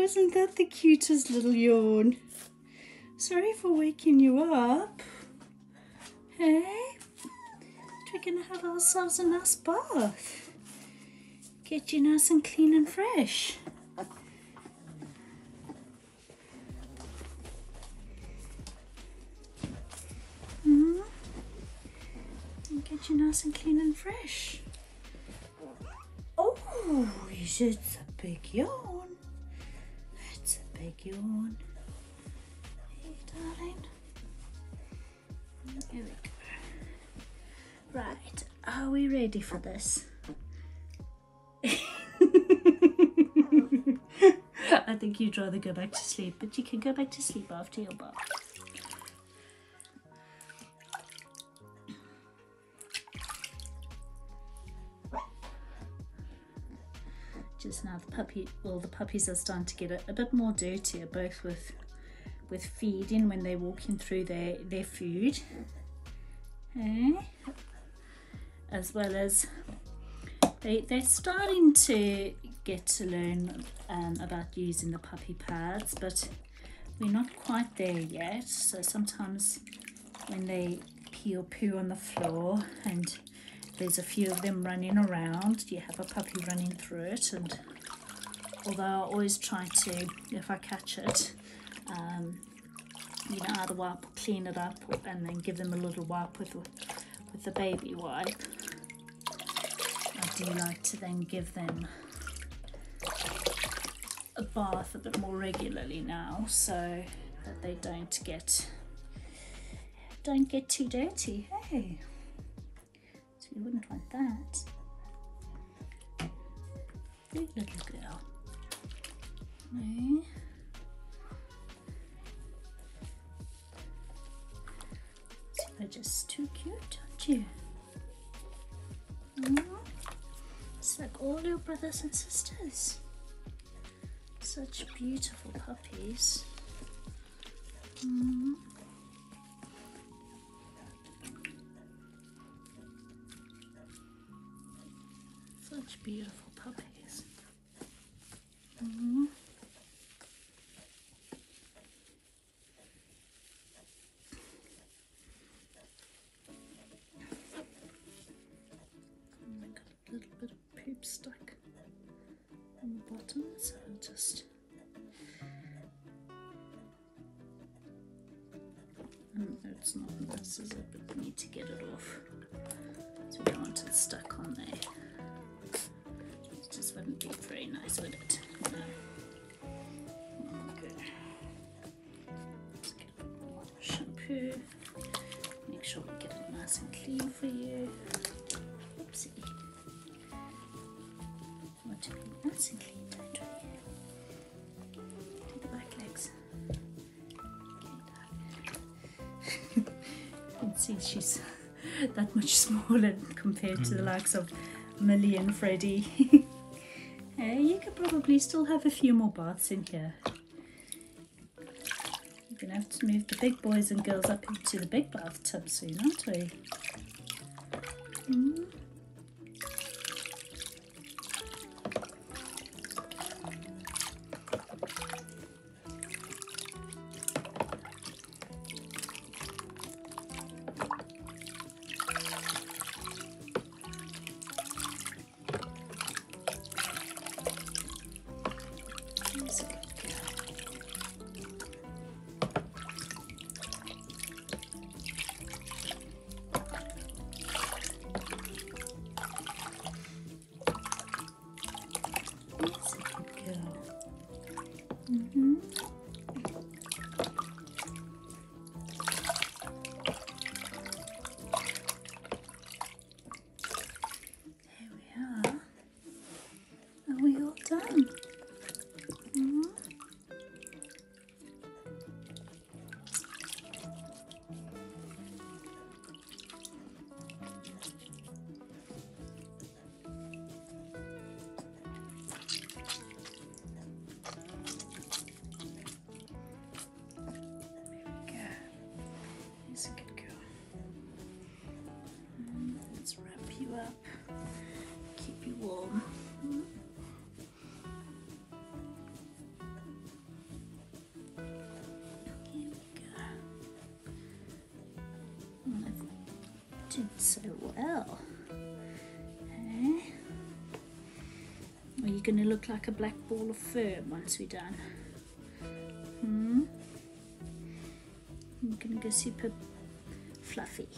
isn't that the cutest little yawn? Sorry for waking you up. Hey? We're gonna have ourselves a nice bath. Get you nice and clean and fresh. Get you nice and clean and fresh. Oh, it's a big yawn. It's a big yawn. Hey, darling. Here we go. Right, are we ready for this? I think you'd rather go back to sleep, but you can go back to sleep after your bath. Just now the puppies are starting to get a bit more dirtier, both with feeding when they're walking through their food, as well as they're starting to get to learn about using the puppy pads, but we're not quite there yet. So sometimes when they pee or poo on the floor and there's a few of them running around, you have a puppy running through it, and although I always try to, if I catch it, either wipe or clean it up, and then give them a little wipe with the baby wipe. I do like to then give them a bath a bit more regularly now, so that they don't get too dirty. Hey. You wouldn't want that. Good little girl. No. You're just too cute, aren't you? It's like all your brothers and sisters. Such beautiful puppies. Such beautiful puppies. I got a little bit of poop stuck on the bottom, so I'll just it's not this is it, but we need to get it off. So we don't want it stuck on there. It just wouldn't be very nice, would it? No. Okay. Let's get a bit more shampoo. Make sure we get it nice and clean for you. Oopsie. We want to be nice and clean, don't we? Do the back legs. Okay, darling. You can see she's that much smaller compared to the likes of Millie and Freddie. You could probably still have a few more baths in here. We're going to have to move the big boys and girls up into the big bathtub soon, aren't we? Done. Here's a good girl. Let's wrap you up, keep you warm. doing so well. Okay. Are you going to look like a black ball of fur once we're done? I'm going to go super fluffy.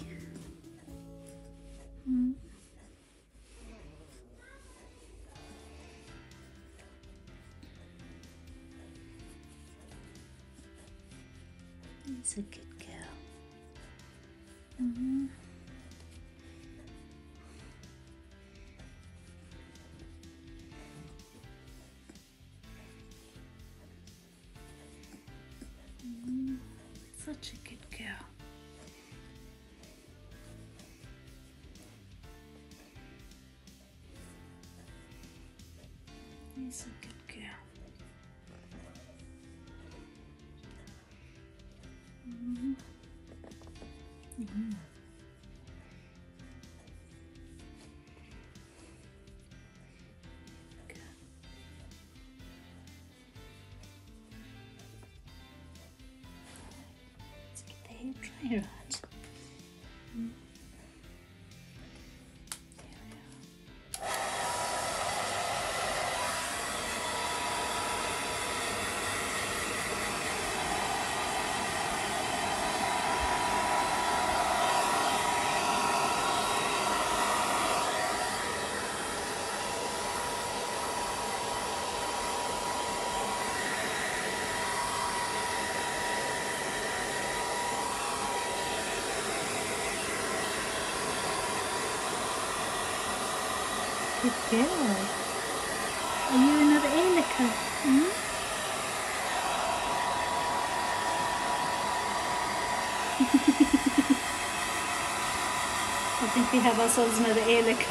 He's a good girl. Such a good girl. He's a good girl. Let's get the hair dryer out. Good girl. Are you another Elika? I think we have ourselves another Elika.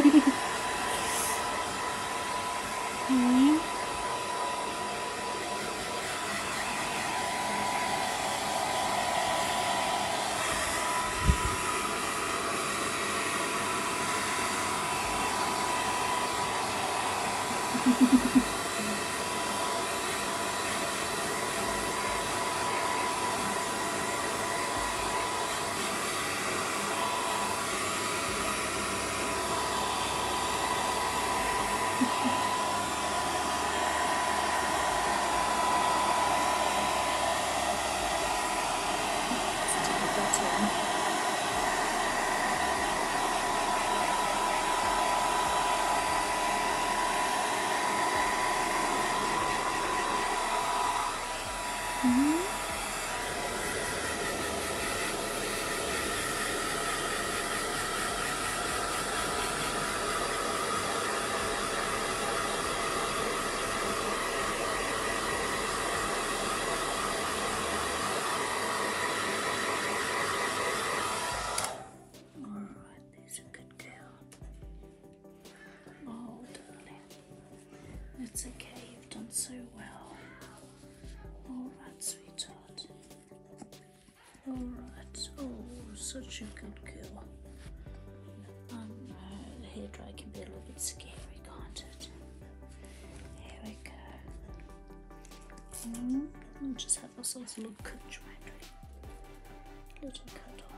It's okay, you've done so well. Alright, sweetheart. Alright, oh, such a good girl. The hairdryer can be a little bit scary, can't it? Here we go. We'll just have ourselves a little cut, right? Little cut off.